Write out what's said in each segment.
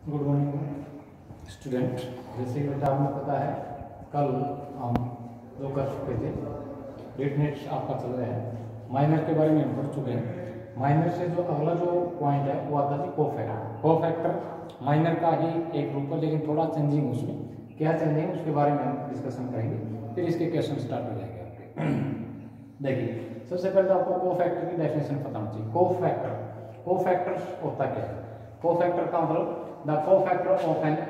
Good morning student. जैसे कि बेटा आपको पता है कल हम जो कर चुके थे डेफिनेट्स आपका चल रहा है, माइनर के बारे में हम पढ़ चुके हैं। माइनर से जो अगला जो पॉइंट है वो आता है कोफैक्टर। कोफैक्टर माइनर का ही एक ग्रुप है, लेकिन थोड़ा चेंजिंग उसमें क्या चेंजिंग उसके बारे में हम डिस्कशन करेंगे, फिर इसके क्वेश्चन स्टार्ट हो जाएंगे आपके। देखिए सबसे पहले तो आपको कोफैक्टर की डेफिनेशन पता होनी चाहिए। कोफैक्टर होता क्या है? कोफैक्टर का मतलब the cofactor of an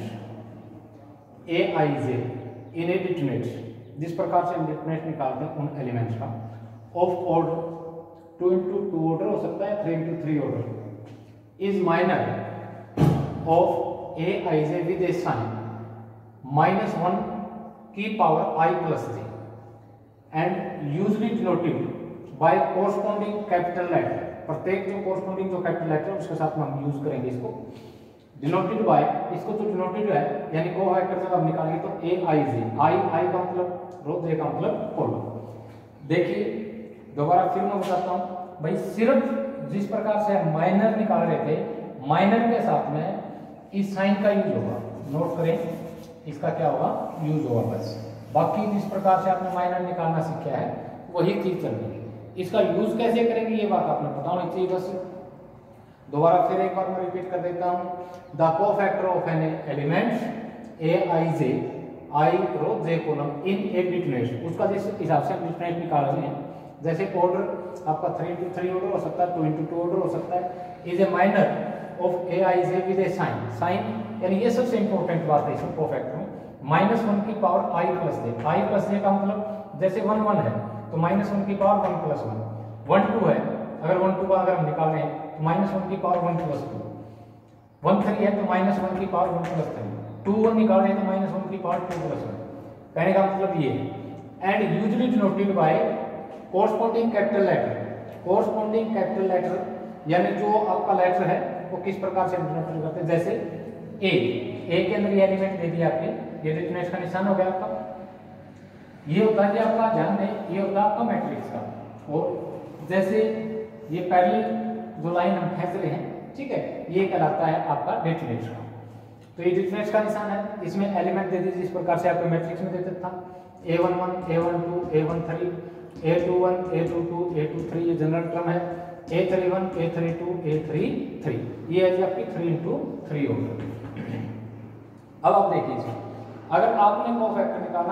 element Aij in a determinant, जिस प्रकार से हम डिटरमिनेंट निकालते हैं उन एलिमेंट्स का, ऑफ ऑर्डर 2 into 2 ऑर्डर हो सकता है, 3 into 3 order, is minor of Aij with a sign -1 की power I plus j and usually denoted by corresponding capital letter. प्रत्येक जो कोरस्पॉन्डिंग जो कैपिटल लेटर है उसके साथ में हम यूज करेंगे इसको। डिनोटेड बाय, इसको जो डिनोटेड है यानी कोफैक्टर जब आप निकालेंगे तो Aij, आई का मतलब रो, जे का मतलब कॉलम। देखिए दोबारा फिर मैं बताता हूं भाई, सिर्फ जिस प्रकार से हम माइनर निकाल रहे थे, माइनर के साथ में इस साइन का यूज होगा। नोट करें, इसका क्या होगा, यूज होगा बस। बाकी जिस प्रकार से आपने माइनर निकालना सीखा है वही चीज चल रही है। इसका यूज कैसे करेंगे ये बात आपने पता होनी चाहिए। बस दोबारा फिर एक बार मैं रिपीट कर देता हूं। The cofactor of an element Aij, I row J column in a determinant, उसका जिस हिसाब से हम डिटरमिनेंट निकाल रहे हैं, जैसे ऑर्डर आपका 3 into 3 ऑर्डर हो सकता है, 2 into 2 ऑर्डर हो सकता है, is a minor of Aij with a sign. Sign यानी ये सबसे इंपॉर्टेंट बात है इसमें कोफैक्टर में, -1 की power I plus j। I plus j का मतलब जैसे 1 1 है तो -1 की पावर 1 plus 1, 1 2 है, अगर 1 2 का अगर हम निकाल रहे हैं तो -1 की पावर 1 plus 2, 1 3 है तो -1 की पावर 1 plus 3, 2 1 निकाल रहे हैं तो -1 की पावर 2 plus 1। कहने का मतलब ये है। And usually denoted by corresponding capital letter. Corresponding capital letter यानी जो आपका लेटर है वो किस प्रकार से डिनोटेड करते हैं, जैसे ए के अंदर ये एलिमेंट दे दिया आपने, ये डिटरमिनेंट का निशान हो गया आपका। ये होता है आपका, ध्यान दें, ये होता है आपका मैट्रिक्स का। और जैसे ये पहली जो लाइन हम खींच रहे हैं, ठीक है, ये कहलाता है आपका डिटरमिनेंट का। तो ये डिटरमिनेंट का निशान है, इसमें एलिमेंट दे दीजिए जिस प्रकार से आपके मैट्रिक्स में देते था, A11 A12 A13 A21 A22 A23, ये जनरल टर्म है, A31 A32 A33, ये है जी आपकी 3 into 3 ऑर्डर। अब आप देखिए इसमें, अगर आपने कोफैक्टर निकालना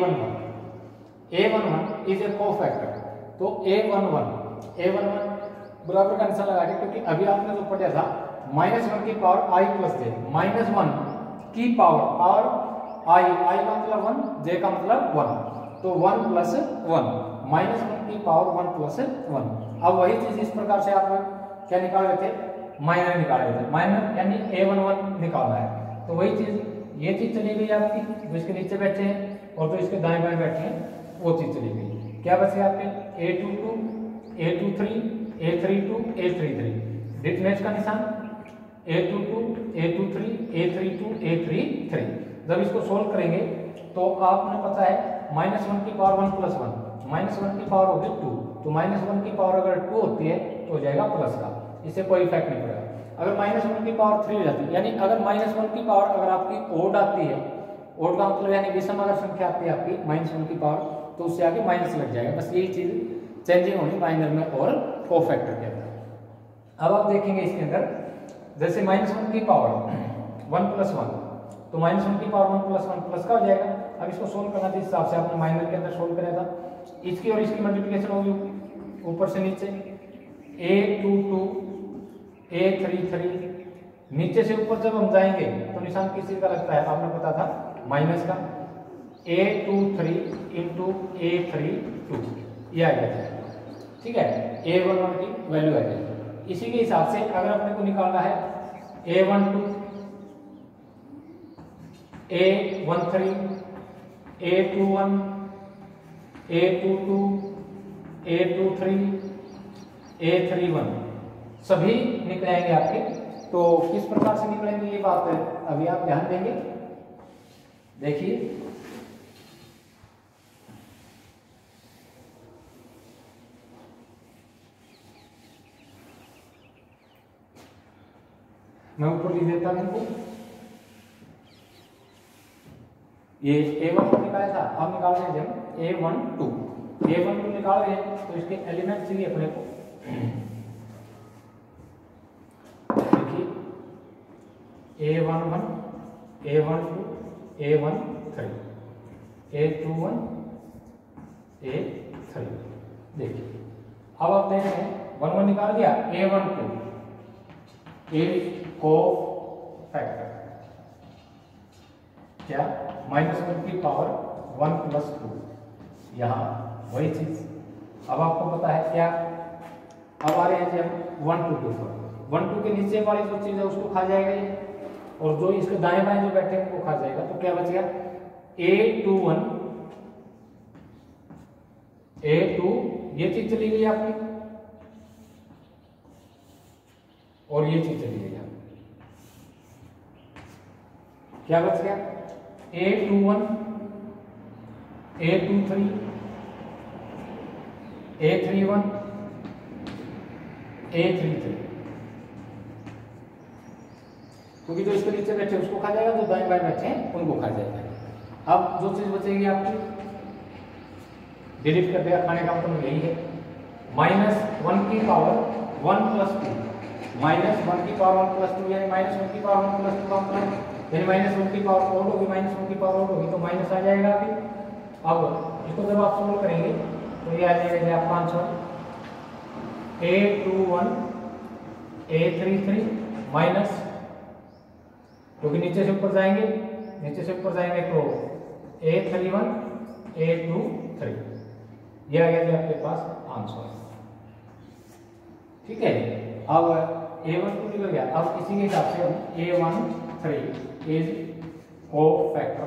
A11 इज ए कोफैक्टर, तो A11 बराबर का निशान लगा के, क्योंकि अभी आपने जो पढ़ा था -1 की पावर I plus j, -1 की पावर I का मतलब 1, j का मतलब 1, तो 1 plus 1, -1 की पावर 1 plus 1। अब वही चीज इस प्रकार से आप क्या निकाल रहे थे, माइनर निकाल रहे थे, माइनर यानी A11 निकालना है, तो वही चीज ये चीज चली गई आपकी, जो इसके नीचे बैठे हैं और जो इसके दाएं बाएं बैठे हैं वो चीज चली गई। क्या बचे आपके A22 A23 A32 A33, determinant का निशान A22 A23 A32 A33। जब इसको सोल्व करेंगे तो आपने पता है -1 की पावर 1 plus 1, -1 की पावर होगी 2, तो -1 की पावर अगर 2 होती है तो हो जाएगा प्लस का, इससे कोई इफेक्ट नहीं पड़ेगा। अगर -1 की पावर 3 हो जाती है, यानी अगर -1 की पावर अगर आपकी ओड आती है, ओड का मतलब यानी विषम अगर संख्या आती है आपकी -1 की पावर, तो उससे आगे माइनस लग जाएगा। बस यही चीज चेंजिंग होनी माइनर में और कोफैक्टर के अंदर। अब आप देखेंगे इसके अंदर जैसे -1 की पावर 1 plus 1, तो -1 की पावर 1 plus 1 प्लस का हो जाएगा। अब इसको सोल्व करना जिस हिसाब से आपने माइनर के अंदर सोल्व करा था, इसकी और इसकी मल्टीप्लिकेशन होगी ऊपर से नीचे, A22 A33, नीचे से ऊपर जब हम जाएंगे तो निशान किस चीज का लगता है, आपने पता था माइनस का, A23 into A32, ये आ गया, ठीक है, A11 की वैल्यू आ जाएगी। इसी के हिसाब से अगर अपने को निकालना है A12 A13 A21 A22 A23 A31 सभी निकलेंगे आपके। तो किस प्रकार से निकलेंगे ये बात है, अभी आप ध्यान देंगे। देखिए मैं ऊपर लिख देता हूं इनको। ये A1 को निकाला था, अब निकाल रहे हैं हम A12। A12 निकाल रहे हैं तो इसके एलिमेंट चाहिए अपने को। देखिए A11, A12, A13, A21, A3। देखिए अब आप देख रहे हैं 1 निकाल दिया, A12 को फैक्टर क्या -1 की पावर 1 + 2, यहाँ वही चीज। अब आपको पता है क्या, अब आ रहे हैं जब 1 2 के ऊपर, 1 2 के नीचे वाली जो चीज है उसको खा जाएगा ये, और जो इसके दाएं बाएं जो बैठे हैं वो खा जाएगा। तो क्या बच गया, A21, A2, ये चीज चली गई आपकी, और ये चीज चली गई आपकी। क्या बच गया, A21, A23, A31, A33, क्योंकि जो इसके नीचे बैठे उसको खा जाएगा, जो दाएं बाएं बैठे हैं उनको खा जाएगा। अब जो चीज बचेगी आपकी डिलीट कर देगा, खाने का मतलब यही है। -1 की पावर 1 + 2, -1 की पावर 1 + 2 यानी -1 की पावर 1 + 2 का मतलब यानी -1 की पावर ओड होगी, -1 की पावर ओड होगी तो माइनस आ जाएगा अभी। अब इसको जब आप सोल्व करेंगे तो ये आ जाएगा आपका आंसर A21, A33 माइनस, क्योंकि नीचे से ऊपर जाएंगे, नीचे से ऊपर जाएंगे तो A31, A23, ये आ गया आपके पास आंसर। ठीक है, अब A12 निकल गया। अब इसी के हिसाब से हम A13 इज कोफैक्टर,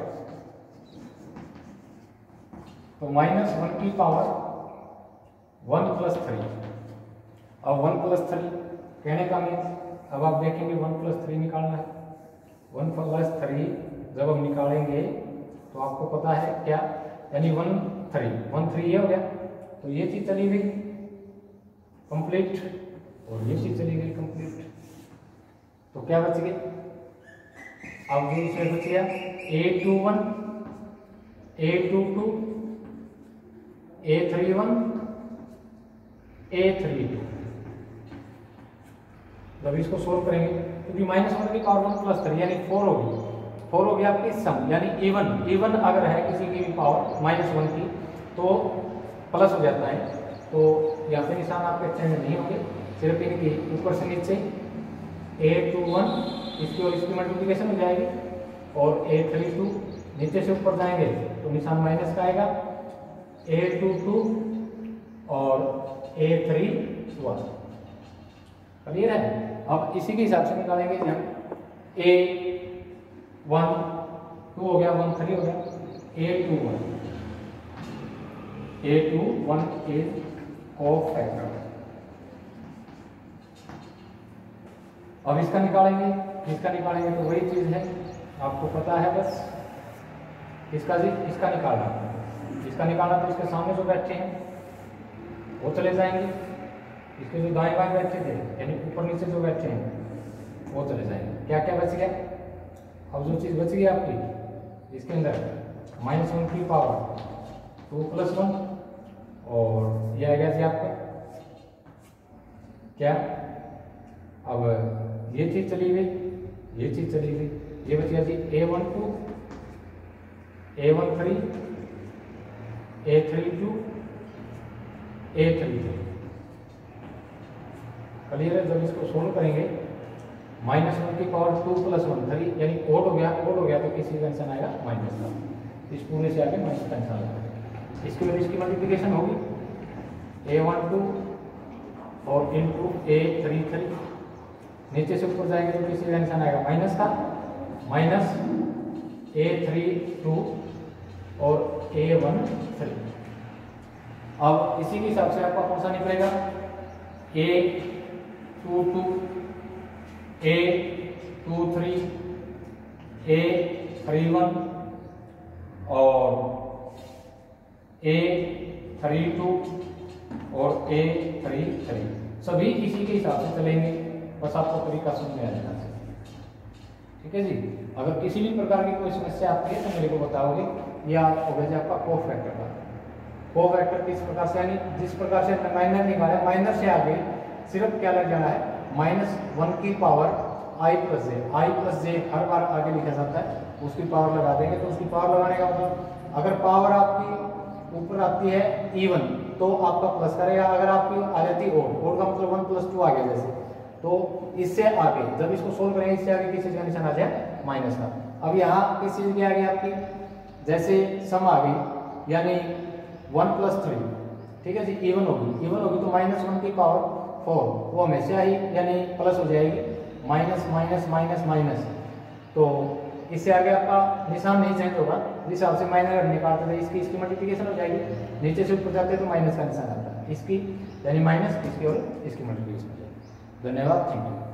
तो -1 की पावर 1 + 3। अब 1 + 3 कहने का मीन्स, अब आप देखेंगे 1 + 3 निकालना है। 1 + 3 जब हम निकालेंगे तो आपको पता है क्या, यानी 1 3 ये हो गया, तो ये चीज चली गई कंप्लीट, और ये चीज चली गई कंप्लीट, तो क्या बच गई, अब जो से बच गया A21, A22, A31, A32। जब इसको सोल्व करेंगे क्योंकि -1 की पावर 1 + 3 यानी 4 होगी, 4 होगी आपकी सम, यानी इवन अगर है किसी की भी पावर -1 की तो प्लस हो जाता है। तो यहाँ पे निशान आपके चेंज नहीं होंगे, सिर्फ इनकी ऊपर से नीचे A21 इसकी और इसकी मल्टीप्लिकेशन हो जाएगी, और A32 नीचे से ऊपर जाएंगे तो निशान माइनस का आएगा, A22 और A31। क्लियर है। अब इसी के हिसाब से निकालेंगे हम A12 हो गया, 1 3 हो गया, A21 इज कोफैक्टर। अब इसका निकालेंगे तो वही चीज है, आपको पता है बस इसका निकालना तो इसके सामने जो बैठे हैं वो चले जाएंगे, इसके जो दाएं बाएं बैठे थे यानी ऊपर नीचे जो बैठे हैं वो चले जाएंगे। क्या क्या बच गया, अब जो चीज बच गई आपकी इसके अंदर -1 की पावर 2 + 1, और ये आ गया जी आपका क्या, अब ये चीज चली गई, ये बच गया जी A12, A13, A32, A33। Clear है। जब इसको सोल्व करेंगे -1 की पावर 2 + 1 3 यानी ओड हो गया तो किसी का आंसर आएगा माइनस का, इस पूरे से आगे माइनस का आंसर आएगा। इसकी वजह इसकी मल्टीप्लिकेशन होगी A12 और इनटू A33, नीचे से ऊपर जाएंगे तो किसी का आंसर आएगा माइनस का, माइनस A32 और A13। अब इसी के हिसाब से आपका कौन सा निकलेगा, A22, A23, A31 और A32 और A33 सभी इसी के हिसाब से चलेंगे, बस आपको तरीका समझ में आ जाना चाहिए। ठीक है जी। अगर किसी भी प्रकार की कोई समस्या आती है तो मेरे को बताओगे। ये आप हो गया आपका कोफैक्टर का। कोफैक्टर किस प्रकार से, यानी जिस प्रकार से हमने माइनर निकाला, माइनर से आगे सिर्फ क्या लग जाना है, -1 की power i plus J. I plus J हर बार आगे लिखा जाता है, उसकी पावर लगा देंगे। तो उसकी पावर लगाने का मतलब अगर पावर आपकी ऊपर आती है इवन तो आपका प्लस करेगा, अगर आपकी आ जाती है ओड का मतलब 1 + 2 आ गया जैसे, तो इससे आगे जब इसको सोल्व करेंगे इससे आगे किस चीज का निशान आ जाए, माइनस का। अब यहाँ किस चीज की आ गई आपकी, जैसे सम आ गई यानी 1 + 3, ठीक है जी, इवन होगी तो -1 की पावर 4 वो हमेशा ही यानी प्लस हो जाएगी, माइनस माइनस माइनस माइनस। तो इससे आगे आपका निशान नहीं चेंज होगा, जिस हिसाब से माइनर निकालते थे इसकी मल्टीप्लिकेशन हो जाएगी, नीचे से ऊपर जाते हैं तो माइनस का निशान आता है, इसकी यानी माइनस इसकी और इसकी मल्टीप्लिकेशन हो जाएगी। धन्यवाद, थैंक यू।